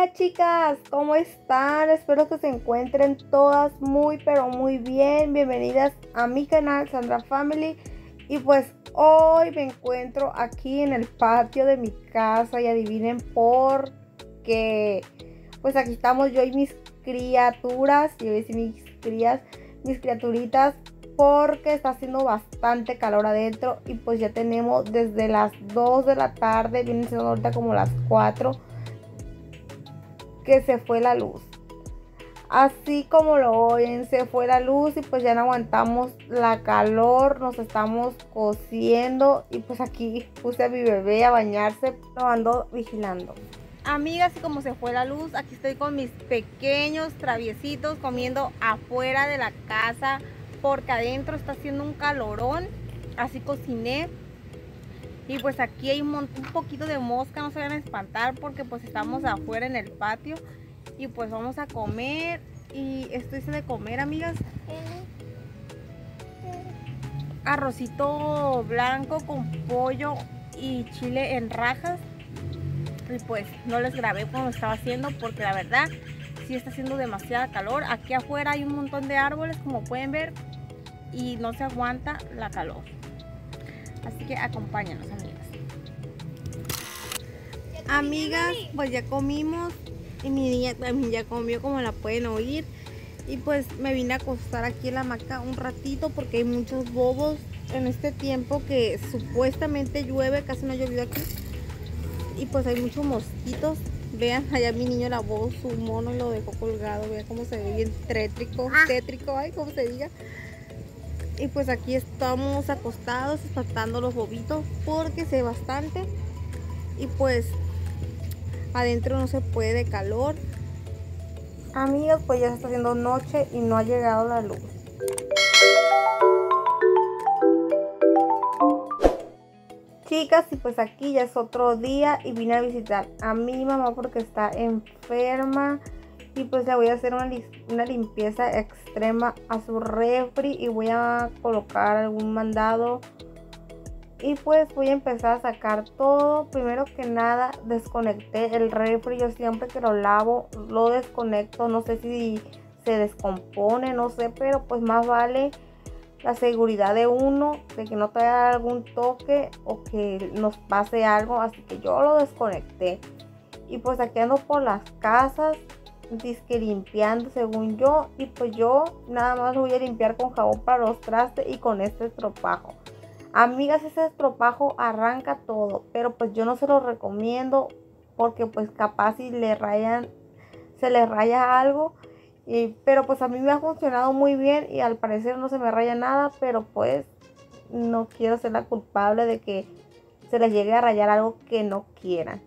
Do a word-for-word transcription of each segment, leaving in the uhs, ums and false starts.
Hola chicas, ¿cómo están? Espero que se encuentren todas muy pero muy bien. Bienvenidas a mi canal Sandra Family. Y pues hoy me encuentro aquí en el patio de mi casa y adivinen por qué. Pues aquí estamos yo y mis criaturas, yo y mis crías, mis criaturitas, porque está haciendo bastante calor adentro y pues ya tenemos desde las dos de la tarde, vienen siendo ahorita como las cuatro, que se fue la luz. Así como lo oyen, se fue la luz y pues ya no aguantamos la calor, nos estamos cociendo y pues aquí puse a mi bebé a bañarse, lo ando vigilando. Amigas, y como se fue la luz, aquí estoy con mis pequeños traviesitos comiendo afuera de la casa porque adentro está haciendo un calorón. Así cociné. Y pues aquí hay un, un poquito de mosca, no se vayan a espantar porque pues estamos afuera en el patio. Y pues vamos a comer. Y esto hice de comer, amigas. Arrocito blanco con pollo y chile en rajas. Y pues no les grabé cuando estaba haciendo porque la verdad sí está haciendo demasiada calor. Aquí afuera hay un montón de árboles, como pueden ver, y no se aguanta la calor. Así que acompáñanos, amigas. Amigas, pues ya comimos y mi niña también ya comió, como la pueden oír. Y pues me vine a acostar aquí en la hamaca un ratito porque hay muchos bobos en este tiempo que supuestamente llueve, casi no ha llovido aquí. Y pues hay muchos mosquitos. Vean, allá mi niño lavó su mono y lo dejó colgado. Vean cómo se ve bien tétrico, tétrico, ay, como se diga. Y pues aquí estamos acostados espantando los bobitos porque se ve bastante. Y pues adentro no se puede de calor. Amigas, pues ya se está haciendo noche y no ha llegado la luz. Chicas, y pues aquí ya es otro día y vine a visitar a mi mamá porque está enferma. Y pues le voy a hacer una, una limpieza extrema a su refri y voy a colocar algún mandado. Y pues voy a empezar a sacar todo. Primero que nada desconecté el refri. Yo siempre que lo lavo lo desconecto. No sé si se descompone, no sé, pero pues más vale la seguridad de uno, de que no te haya algún toque o que nos pase algo. Así que yo lo desconecté. Y pues aquí ando por las casas, disque limpiando según yo. Y pues yo nada más lo voy a limpiar con jabón para los trastes y con este estropajo. Amigas, ese estropajo arranca todo, pero pues yo no se lo recomiendo porque pues capaz si le rayan, se le raya algo. Y, pero pues a mí me ha funcionado muy bien y al parecer no se me raya nada, pero pues no quiero ser la culpable de que se les llegue a rayar algo que no quieran.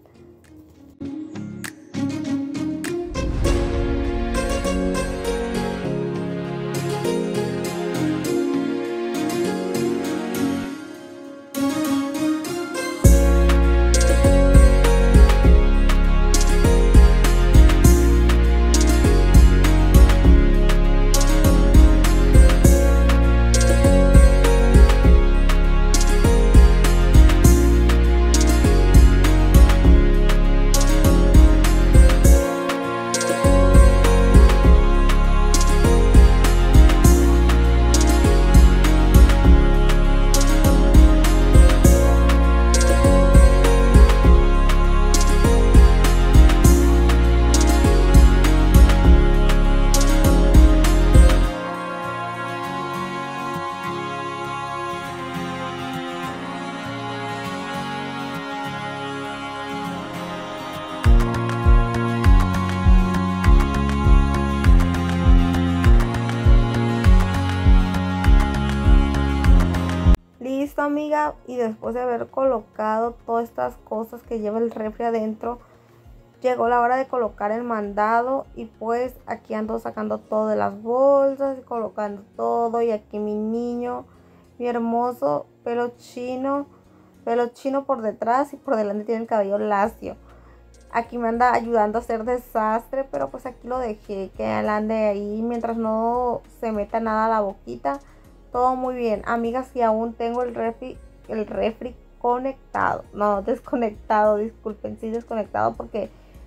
Listo, amiga, y después de haber colocado todas estas cosas que lleva el refri adentro, llegó la hora de colocar el mandado. Y pues aquí ando sacando todo de las bolsas y colocando todo. Y aquí mi niño, mi hermoso pelo chino, pelo chino por detrás y por delante tiene el cabello lacio. Aquí me anda ayudando a hacer desastre, pero pues aquí lo dejé que él ande ahí mientras no se meta nada a la boquita. Todo muy bien, amigas, y aún tengo el refri, el refri conectado, no desconectado, disculpen, sí desconectado porque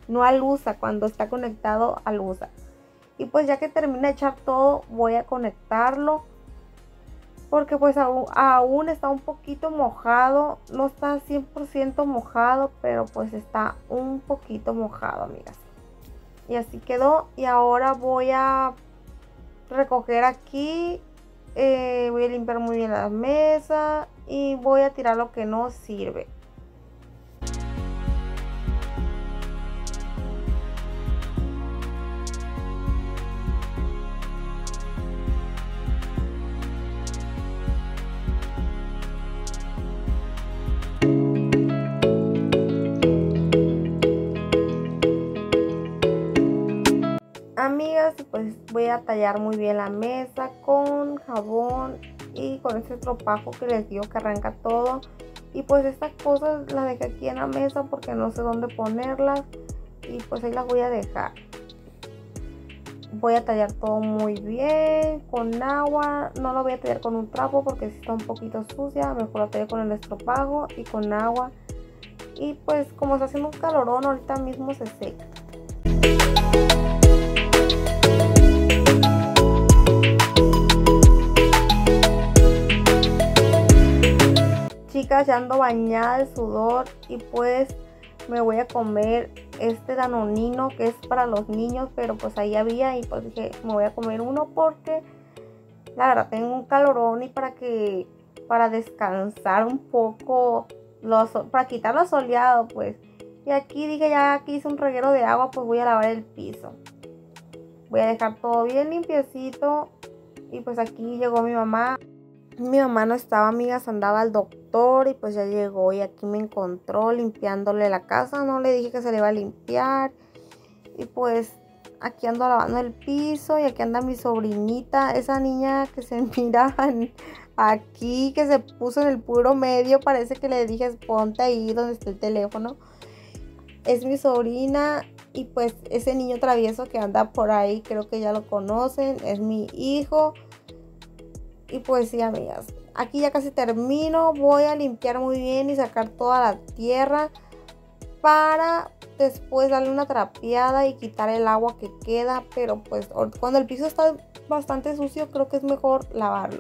no al U S A, cuando está conectado al U S A. Y pues ya que termine de echar todo, voy a conectarlo, porque pues aún, aún está un poquito mojado, no está cien por ciento mojado, pero pues está un poquito mojado, amigas. Y así quedó. Y ahora voy a recoger aquí, eh, voy a limpiar muy bien la mesa y voy a tirar lo que no sirve. Amigas, pues voy a tallar muy bien la mesa con jabón y con este estropajo que les digo que arranca todo. Y pues estas cosas las dejé aquí en la mesa porque no sé dónde ponerlas, y pues ahí las voy a dejar. Voy a tallar todo muy bien con agua, no lo voy a tallar con un trapo porque si está un poquito sucia, mejor lo tallo con el estropajo y con agua. Y pues como está haciendo un calorón, ahorita mismo se seca. Chicas, ya ando bañada de sudor y pues me voy a comer este danonino que es para los niños, pero pues ahí había, y pues dije me voy a comer uno porque la verdad tengo un calorón y para que para descansar un poco, los, para quitar lo soleado pues. Y aquí dije, ya aquí hice un reguero de agua, pues voy a lavar el piso. Voy a dejar todo bien limpiecito. Y pues aquí llegó mi mamá. Mi mamá no estaba, amigas, andaba al doctor y pues ya llegó y aquí me encontró limpiándole la casa. No le dije que se le iba a limpiar. Y pues aquí ando lavando el piso y aquí anda mi sobrinita, esa niña que se mira aquí, que se puso en el puro medio. Parece que le dije ponte ahí donde está el teléfono. Es mi sobrina. Y pues ese niño travieso que anda por ahí, creo que ya lo conocen, es mi hijo. Y pues sí, amigas, aquí ya casi termino. Voy a limpiar muy bien y sacar toda la tierra para después darle una trapeada y quitar el agua que queda. Pero pues cuando el piso está bastante sucio, creo que es mejor lavarlo.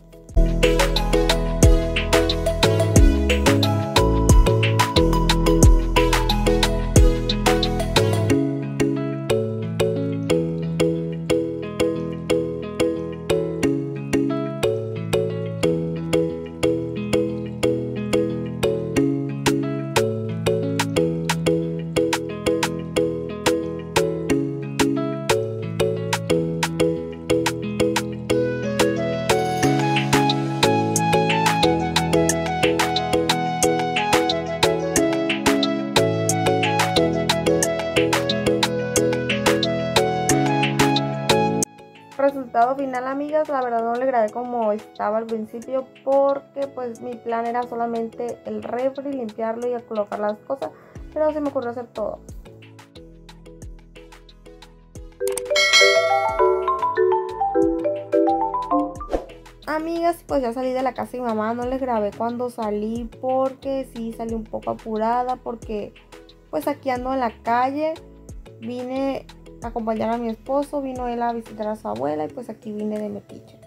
Resultado final, amigas, la verdad no le grabé como estaba al principio porque pues mi plan era solamente el refri, limpiarlo y colocar las cosas, pero se me ocurrió hacer todo. Amigas, pues ya salí de la casa de mi mamá. No les grabé cuando salí porque sí salí un poco apurada, porque pues aquí ando en la calle. Vine a acompañar a mi esposo, vino él a visitar a su abuela y pues aquí vine de metiche.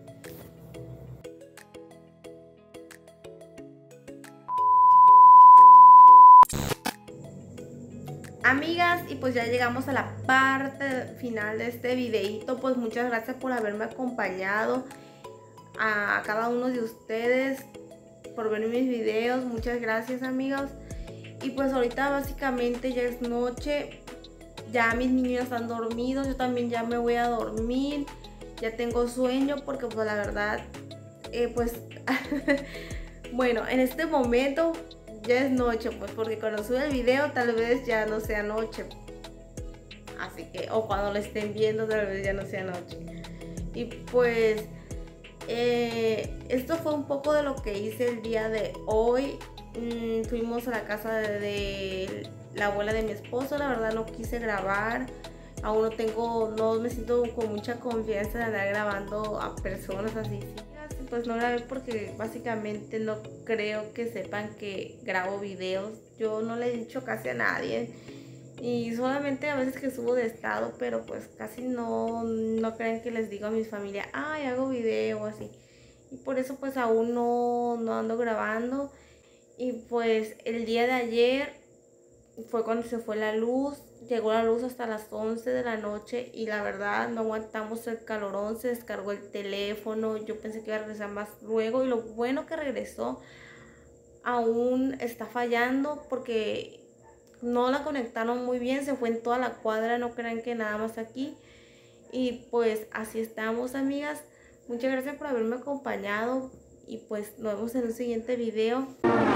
Amigas, y pues ya llegamos a la parte final de este videito. Pues muchas gracias por haberme acompañado, a cada uno de ustedes por ver mis videos. Muchas gracias, amigos. Y pues ahorita básicamente ya es noche. Ya mis niños ya están dormidos, yo también ya me voy a dormir, ya tengo sueño porque pues la verdad, eh, pues, bueno, en este momento ya es noche, pues porque cuando sube el video tal vez ya no sea noche, así que, o cuando lo estén viendo tal vez ya no sea noche. Y pues, eh, esto fue un poco de lo que hice el día de hoy. Mm, fuimos a la casa de, de la abuela de mi esposo. La verdad no quise grabar, aún no tengo, no me siento con mucha confianza de andar grabando a personas así. Pues no grabé porque básicamente no creo que sepan que grabo videos. Yo no le he dicho casi a nadie Y solamente a veces que subo de estado, pero pues casi no, no crean que les digo a mi familia, ay, hago video o así. Y por eso pues aún no, no ando grabando. Y pues el día de ayer fue cuando se fue la luz. Llegó la luz hasta las once de la noche y la verdad no aguantamos el calorón, se descargó el teléfono. Yo pensé que iba a regresar más luego y lo bueno que regresó aún está fallando porque no la conectaron muy bien, se fue en toda la cuadra, no crean que nada más aquí. Y pues así estamos, amigas. Muchas gracias por haberme acompañado y pues nos vemos en un siguiente video.